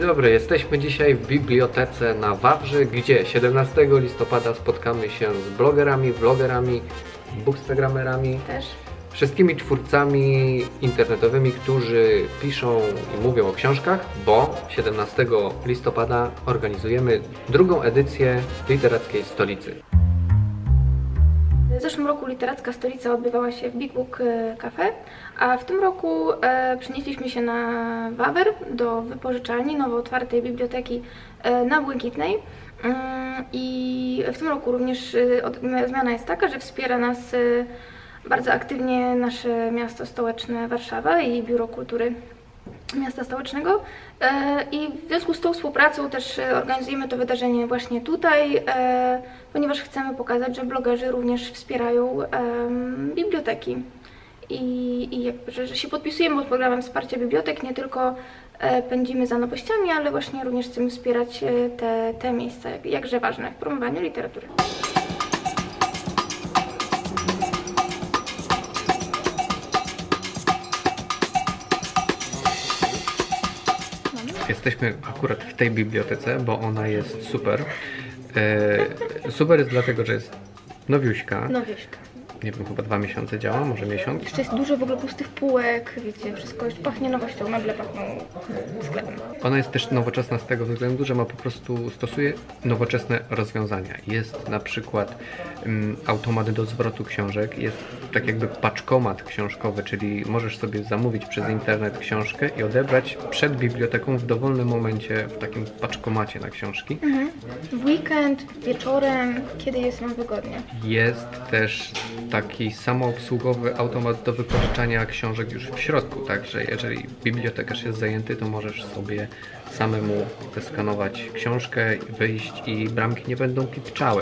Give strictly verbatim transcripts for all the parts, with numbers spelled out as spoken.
dobry, jesteśmy dzisiaj w bibliotece na Wawrzy, gdzie siedemnastego listopada spotkamy się z blogerami, vlogerami, bookstagramerami, też wszystkimi twórcami internetowymi, którzy piszą i mówią o książkach, bo siedemnastego listopada organizujemy drugą edycję Literackiej Stolicy. W zeszłym roku Literacka Stolica odbywała się w Big Book Cafe, a w tym roku e, przenieśliśmy się na Wawer do wypożyczalni nowo otwartej biblioteki e, na Błękitnej. Mm, I w tym roku również e, od, zmiana jest taka, że wspiera nas e, bardzo aktywnie nasze miasto stołeczne Warszawa i Biuro Kultury Miasta Stołecznego i w związku z tą współpracą też organizujemy to wydarzenie właśnie tutaj, ponieważ chcemy pokazać, że blogerzy również wspierają biblioteki i, i jakby, że, że się podpisujemy pod programem wsparcia bibliotek, nie tylko pędzimy za nowościami, ale właśnie również chcemy wspierać te, te miejsca, jakże ważne w promowaniu literatury. Jesteśmy akurat w tej bibliotece, bo ona jest super. E, super jest dlatego, że jest nowiuśka. Nowiuśka. Nie wiem, chyba dwa miesiące działa, może miesiąc. Jeszcze jest dużo w ogóle pustych półek, wiecie, wszystko już pachnie nowością, meble pachną sklepem. Ona jest też nowoczesna z tego względu, że ma po prostu, stosuje nowoczesne rozwiązania. Jest na przykład um, automat do zwrotu książek, jest tak jakby paczkomat książkowy, czyli możesz sobie zamówić przez internet książkę i odebrać przed biblioteką w dowolnym momencie w takim paczkomacie na książki. Mhm. W weekend, wieczorem, kiedy jest nam wygodnie. Jest też taki samoobsługowy automat do wypożyczania książek już w środku, także jeżeli bibliotekarz jest zajęty, to możesz sobie samemu zeskanować książkę, wyjść i bramki nie będą kipczały.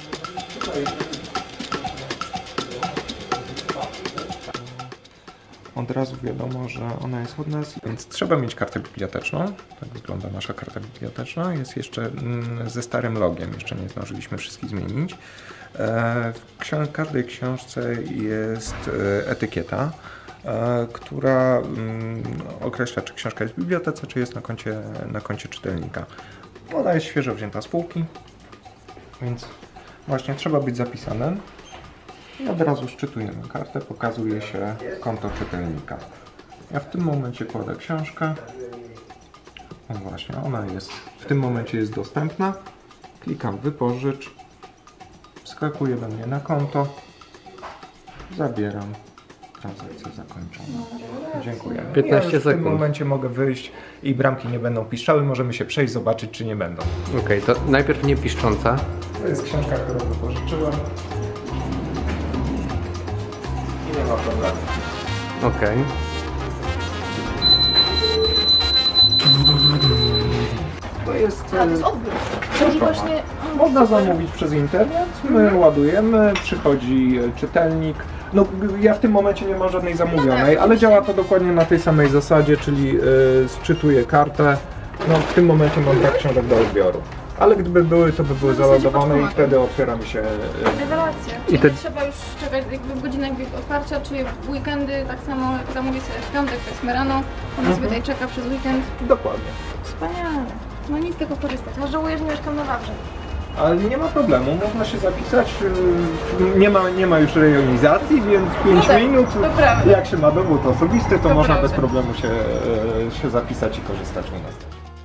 Od razu wiadomo, że ona jest od nas, więc trzeba mieć kartę biblioteczną. Tak wygląda nasza karta biblioteczna. Jest jeszcze ze starym logiem, jeszcze nie zdążyliśmy wszystkich zmienić. W każdej książce jest etykieta, która określa, czy książka jest w bibliotece, czy jest na koncie, na koncie czytelnika. Ona jest świeżo wzięta z półki, więc właśnie trzeba być zapisanym. I od razu szczytujemy kartę, pokazuje się konto czytelnika. Ja w tym momencie kładę książkę. O właśnie, ona jest w tym momencie jest dostępna. Klikam wypożycz. Wskakuje do mnie na konto. Zabieram. Transakcja zakończona. Dziękuję. piętnaście ja sekund. W tym momencie mogę wyjść i bramki nie będą piszczały. Możemy się przejść, zobaczyć, czy nie będą. Okej, okay, to najpierw nie piszcząca. To jest książka, którą wypożyczyłem. I nie ma problemu. Okej. Okay. To jest... A, to jest odbiór. Czyli właśnie... Można zamówić przez internet, my ładujemy, przychodzi czytelnik. No ja w tym momencie nie mam żadnej zamówionej, ale działa to dokładnie na tej samej zasadzie, czyli yy, sczytuję kartę. No w tym momencie mam brak książek do odbioru. Ale gdyby były, to by były załadowane i wtedy otwiera mi się... Rewelacja. Czyli te... nie trzeba już czekać jakby w godzinach otwarcia, czy w weekendy, tak samo jak zamówię sobie w piątek, powiedzmy rano, ona mhm. sobie tutaj czeka przez weekend. Dokładnie. Wspaniale. No nic z tego korzystać. A żałuję, że nie mieszkam na Wawrze. Ale nie ma problemu, można się zapisać, nie ma, nie ma już rejonizacji, więc pięć no tak, minut, jak się ma dowód osobisty, to, to można prawda. bez problemu się, się zapisać i korzystać u nas.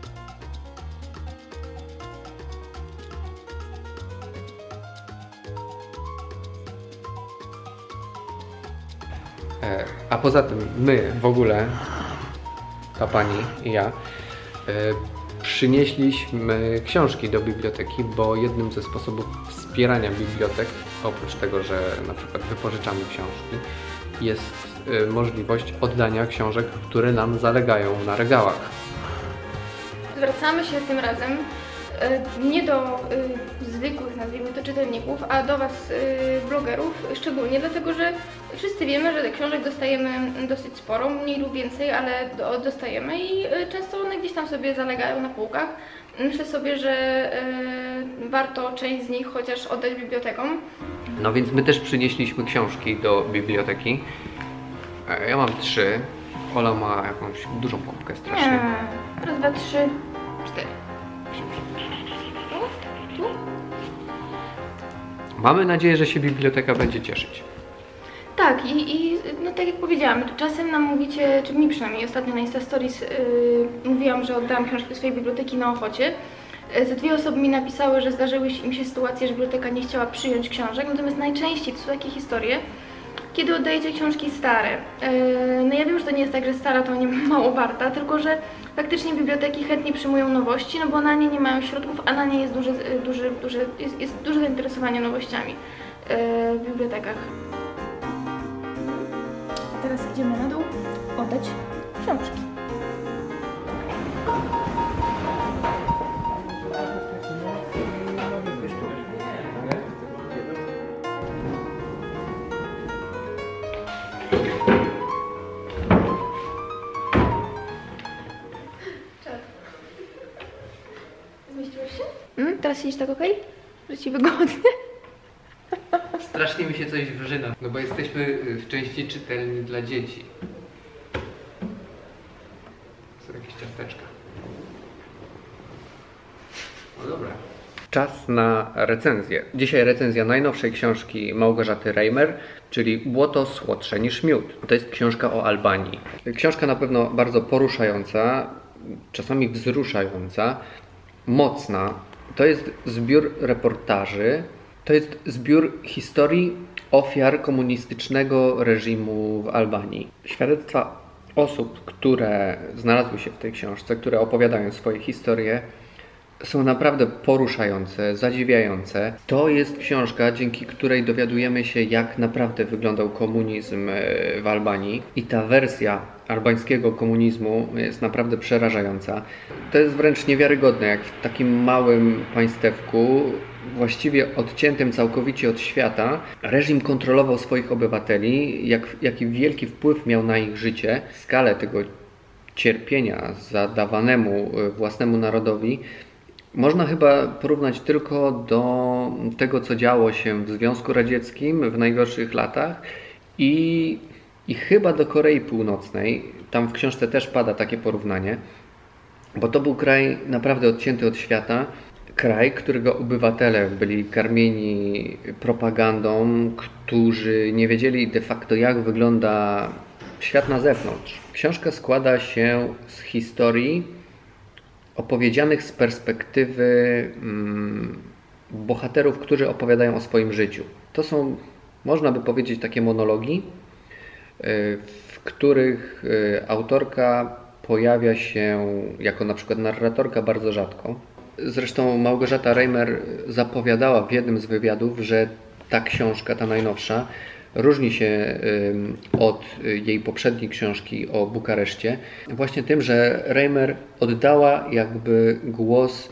A poza tym my w ogóle, ta pani i ja, przynieśliśmy książki do biblioteki, bo jednym ze sposobów wspierania bibliotek, oprócz tego, że na przykład wypożyczamy książki, jest możliwość oddania książek, które nam zalegają na regałach. Zwracamy się tym razem nie do y, zwykłych, nazwijmy to, czytelników, a do Was, y, blogerów, szczególnie dlatego, że wszyscy wiemy, że książek dostajemy dosyć sporo, mniej lub więcej, ale do, dostajemy i y, często one gdzieś tam sobie zalegają na półkach. Myślę sobie, że y, warto część z nich chociaż oddać bibliotekom. No więc my też przynieśliśmy książki do biblioteki. Ja mam trzy. Ola ma jakąś dużą kubkę strasznie. Nie, raz, dwa, trzy. cztery. Tu? Tu? Mamy nadzieję, że się biblioteka będzie cieszyć. Tak, i, i no tak jak powiedziałam, czasem nam mówicie, czy mi przynajmniej ostatnio na Insta Stories yy, mówiłam, że oddałam książki do swojej biblioteki na Ochocie. Yy, ze dwie osoby mi napisały, że zdarzyły im się sytuacje, że biblioteka nie chciała przyjąć książek, natomiast najczęściej to są takie historie, kiedy oddajecie książki stare. Yy, no ja wiem, że to nie jest tak, że stara to nie mało warta, tylko że faktycznie biblioteki chętnie przyjmują nowości, no bo na nie nie mają środków, a na nie jest duże, duże, duże, jest, jest duże zainteresowanie nowościami yy, w bibliotekach. Teraz idziemy na dół oddać książki. Zmieściłeś się? Mm, teraz siedzisz tak okej? Że ci wygodnie? Strasznie mi się coś wrzyna, no bo jesteśmy w części czytelni dla dzieci. Są jakieś ciasteczka. No dobra. Czas na recenzję. Dzisiaj recenzja najnowszej książki Małgorzaty Reimer, czyli Błoto słodsze niż miód. To jest książka o Albanii. Książka na pewno bardzo poruszająca, czasami wzruszająca, mocna. To jest zbiór reportaży. To jest zbiór historii ofiar komunistycznego reżimu w Albanii. Świadectwa osób, które znalazły się w tej książce, które opowiadają swoje historie, są naprawdę poruszające, zadziwiające. To jest książka, dzięki której dowiadujemy się, jak naprawdę wyglądał komunizm w Albanii. I ta wersja albańskiego komunizmu jest naprawdę przerażająca. To jest wręcz niewiarygodne, jak w takim małym państewku, właściwie odciętym całkowicie od świata, reżim kontrolował swoich obywateli, jak, jaki wielki wpływ miał na ich życie, skalę tego cierpienia zadawanemu własnemu narodowi. Można chyba porównać tylko do tego, co działo się w Związku Radzieckim w najgorszych latach i, i chyba do Korei Północnej. Tam w książce też pada takie porównanie, bo to był kraj naprawdę odcięty od świata. Kraj, którego obywatele byli karmieni propagandą, którzy nie wiedzieli de facto, jak wygląda świat na zewnątrz. Książka składa się z historii opowiedzianych z perspektywy mm, bohaterów, którzy opowiadają o swoim życiu. To są, można by powiedzieć, takie monologi, w których autorka pojawia się jako na przykład narratorka bardzo rzadko. Zresztą Małgorzata Reimer zapowiadała w jednym z wywiadów, że ta książka, ta najnowsza, różni się od jej poprzedniej książki o Bukareszcie właśnie tym, że Reimer oddała jakby głos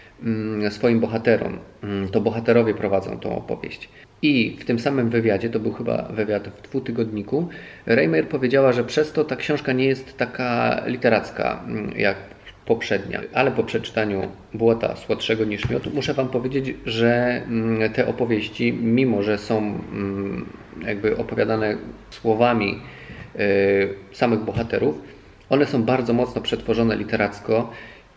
swoim bohaterom. To bohaterowie prowadzą tą opowieść. I w tym samym wywiadzie, to był chyba wywiad w dwutygodniku, Reimer powiedziała, że przez to ta książka nie jest taka literacka jak poprzednia, ale po przeczytaniu Błota słodszego niż miód muszę Wam powiedzieć, że te opowieści, mimo że są jakby opowiadane słowami samych bohaterów, one są bardzo mocno przetworzone literacko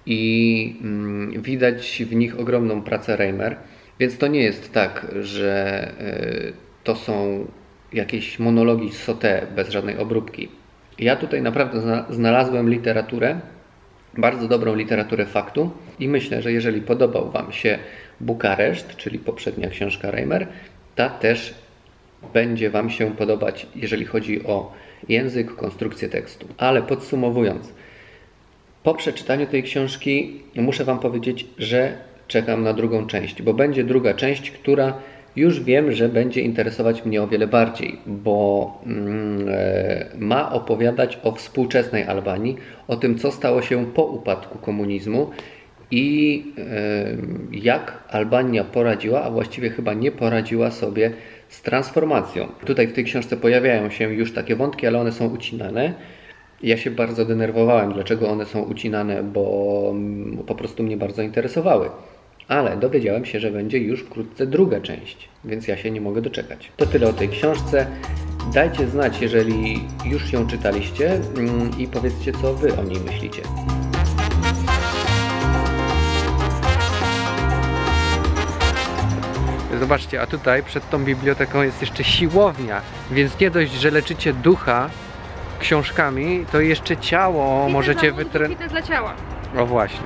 i widać w nich ogromną pracę Reimer, więc to nie jest tak, że to są jakieś monologi z Sauté bez żadnej obróbki. Ja tutaj naprawdę znalazłem literaturę, bardzo dobrą literaturę faktu i myślę, że jeżeli podobał Wam się Bukareszt, czyli poprzednia książka Reimer, ta też będzie Wam się podobać, jeżeli chodzi o język, konstrukcję tekstu. Ale podsumowując, po przeczytaniu tej książki muszę Wam powiedzieć, że czekam na drugą część, bo będzie druga część, która już wiem, że będzie interesować mnie o wiele bardziej, bo mm, ma opowiadać o współczesnej Albanii, o tym, co stało się po upadku komunizmu i y, jak Albania poradziła, a właściwie chyba nie poradziła sobie z transformacją. Tutaj w tej książce pojawiają się już takie wątki, ale one są ucinane. Ja się bardzo denerwowałem, dlaczego one są ucinane, bo po prostu mnie bardzo interesowały. Ale dowiedziałem się, że będzie już wkrótce druga część, więc ja się nie mogę doczekać. To tyle o tej książce. Dajcie znać, jeżeli już ją czytaliście i powiedzcie, co Wy o niej myślicie. zobaczcie, a tutaj przed tą biblioteką jest jeszcze siłownia, więc nie dość, że leczycie ducha książkami, to jeszcze ciało Fitness możecie dla mózgu, wytrenować. fitness dla ciała. O właśnie.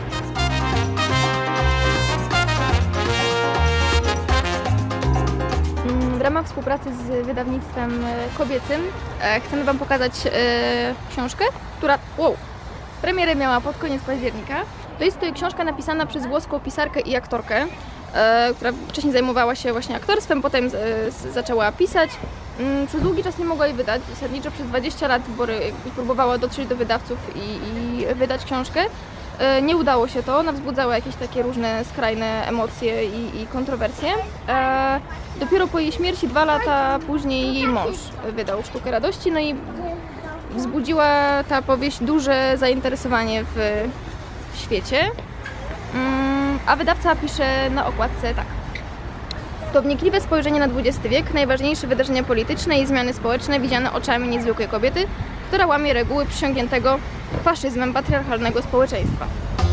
W ramach współpracy z wydawnictwem kobiecym e, chcemy Wam pokazać e, książkę, która wow, premierę miała pod koniec października. To jest to książka napisana przez włoską pisarkę i aktorkę, e, która wcześniej zajmowała się właśnie aktorstwem, potem e, zaczęła pisać. Mm, przez długi czas nie mogła jej wydać, zasadniczo przez dwadzieścia lat Bory próbowała dotrzeć do wydawców i, i wydać książkę. E, nie udało się to, ona wzbudzała jakieś takie różne skrajne emocje i, i kontrowersje. E, dopiero po jej śmierci, dwa lata później, jej mąż wydał Sztukę Radości, no i wzbudziła ta powieść duże zainteresowanie w świecie. Mm, a wydawca pisze na okładce tak. To wnikliwe spojrzenie na dwudziesty wiek, najważniejsze wydarzenia polityczne i zmiany społeczne widziane oczami niezwykłej kobiety, która łamie reguły przysiągniętego faszyzmem patriarchalnego społeczeństwa.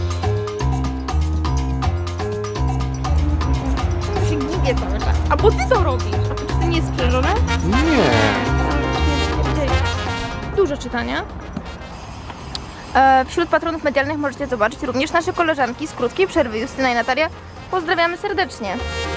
To się ginie cały czas. A bo ty co robisz? A to czy to nie jest sprzężone? Nie. Dużo czytania. E, wśród patronów medialnych możecie zobaczyć również nasze koleżanki z krótkiej przerwy, Justyna i Natalia. Pozdrawiamy serdecznie.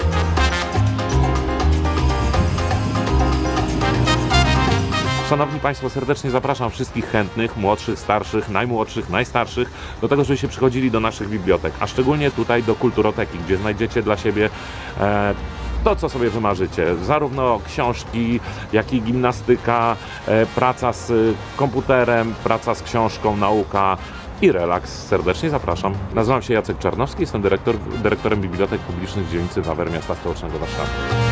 Szanowni Państwo, serdecznie zapraszam wszystkich chętnych, młodszych, starszych, najmłodszych, najstarszych do tego, żebyście przychodzili do naszych bibliotek, a szczególnie tutaj do Kulturoteki, gdzie znajdziecie dla siebie e, to, co sobie wymarzycie. Zarówno książki, jak i gimnastyka, e, praca z komputerem, praca z książką, nauka i relaks. Serdecznie zapraszam. Nazywam się Jacek Czarnowski, jestem dyrektor, dyrektorem Bibliotek Publicznych w dzielnicy Wawer miasta stołecznego Warszawy.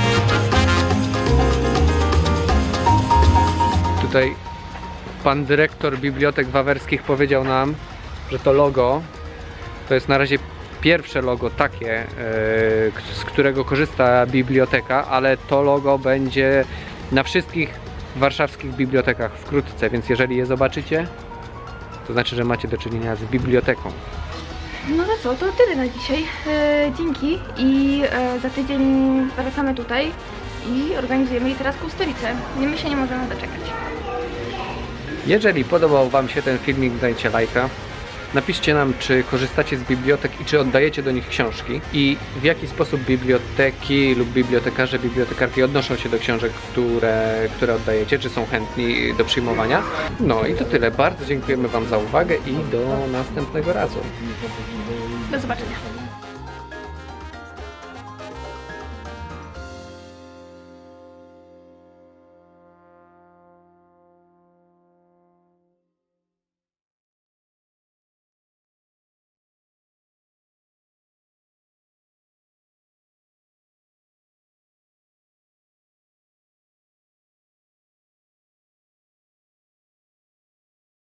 Tutaj pan dyrektor bibliotek wawerskich powiedział nam, że to logo to jest na razie pierwsze logo takie, z którego korzysta biblioteka, ale to logo będzie na wszystkich warszawskich bibliotekach wkrótce, więc jeżeli je zobaczycie, to znaczy, że macie do czynienia z biblioteką. No to co, to tyle na dzisiaj. E, dzięki i e, za tydzień wracamy tutaj i organizujemy literacką stolicę. My się nie możemy doczekać. Jeżeli podobał Wam się ten filmik, dajcie lajka. Napiszcie nam, czy korzystacie z bibliotek i czy oddajecie do nich książki i w jaki sposób biblioteki lub bibliotekarze, bibliotekarki odnoszą się do książek, które, które oddajecie, czy są chętni do przyjmowania. No i to tyle. Bardzo dziękujemy Wam za uwagę i do następnego razu. Do zobaczenia.